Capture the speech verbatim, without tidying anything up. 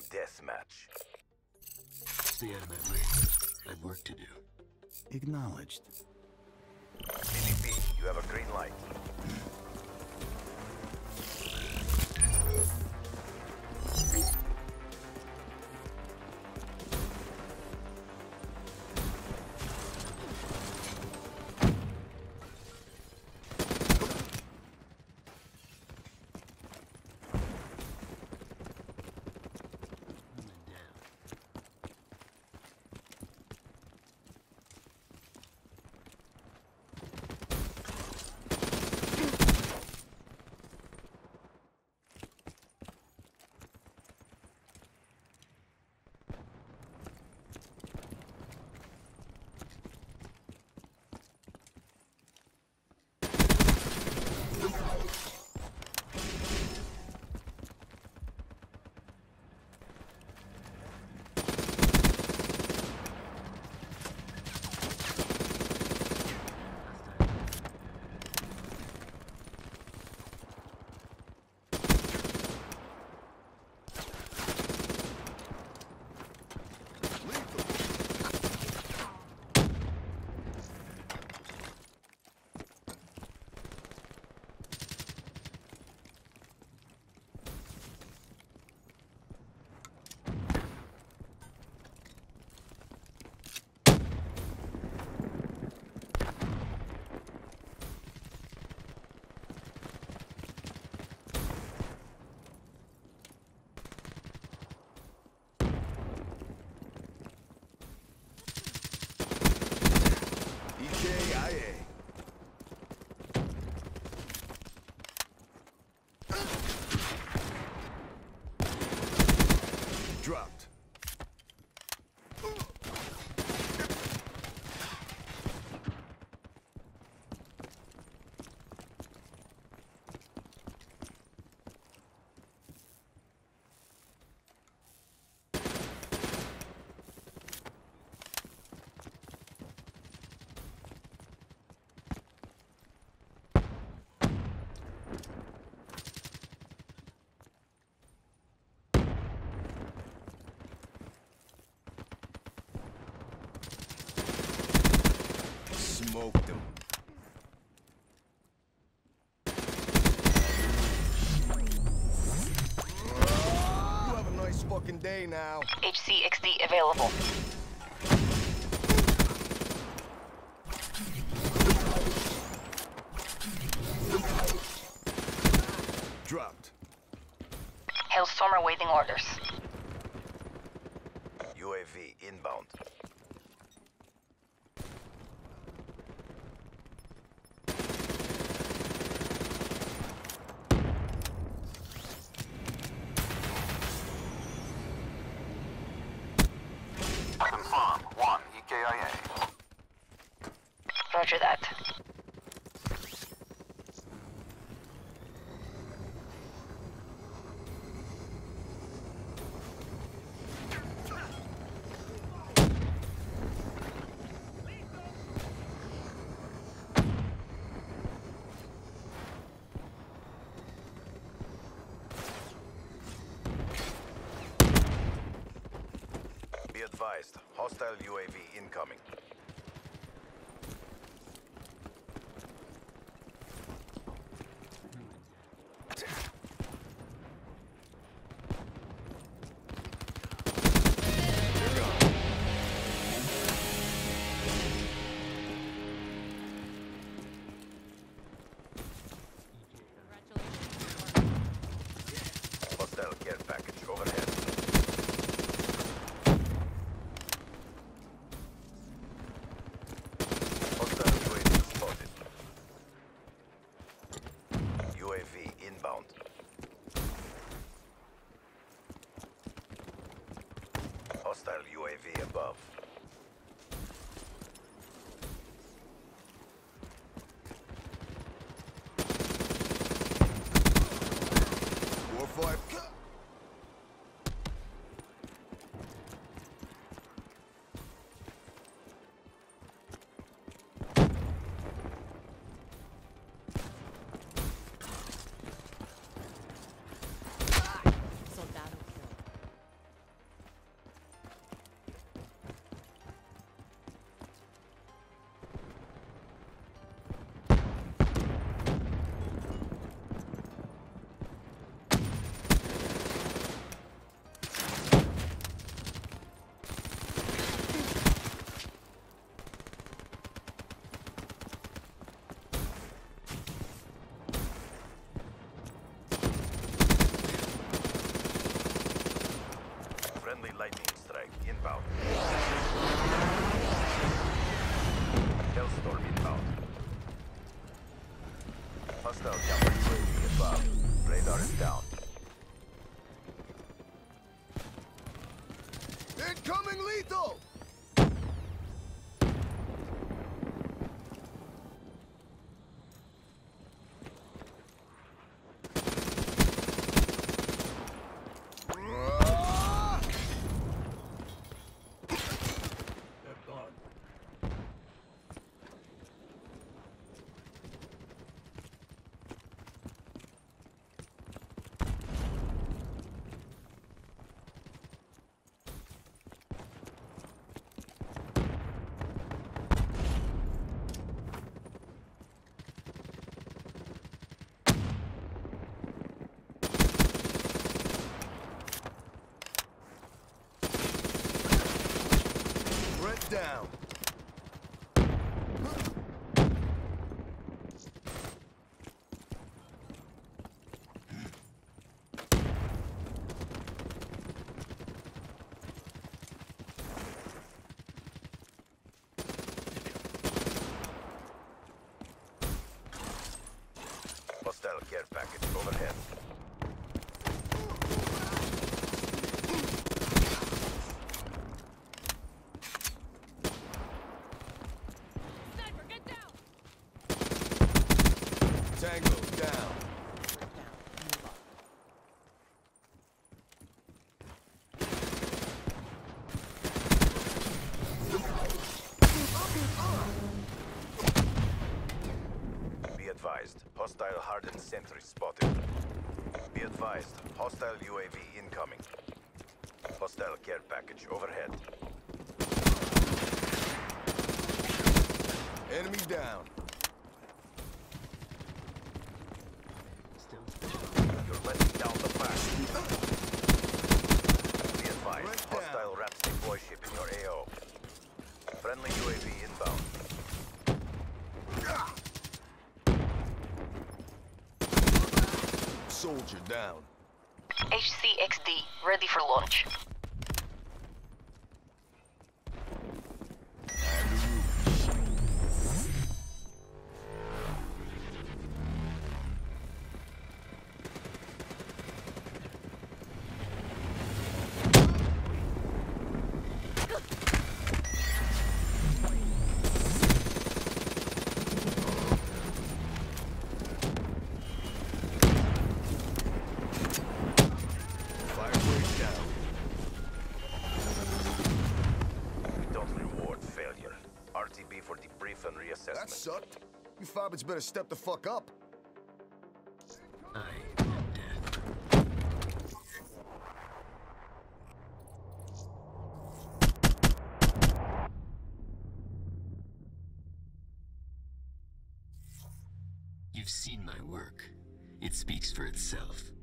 deathmatch. Stay out of my way. I've work to do. Acknowledged. C D P, you have a green light. Dropped. Smoked him. You have a nice fucking day now. H C X D available. Dropped. Hailstorm awaiting orders. U A V inbound. Confirmed. One E K I A. Roger that. Be advised, hostile U A V incoming. Hostile care package overhead. Hostile U A V spotted. U A V inbound. Hostile U A V above. Four five. Soldado killed. lightning strike inbound. Hellstorm inbound. Hostile counter U A V above. Radar is down. Incoming lethal! Down. Hostile care package overhead. Tango down. Be advised, hostile hardened sentry spotted. Be advised, hostile U A V incoming. Hostile care package overhead. Enemy down. You're letting down the pack. Be advised, hostile Rapstick warship in your A O. Friendly U A V inbound. Soldier down. H C X D, ready for launch. That sucked. You fobbits better step the fuck up. I am death. You've seen my work. It speaks for itself.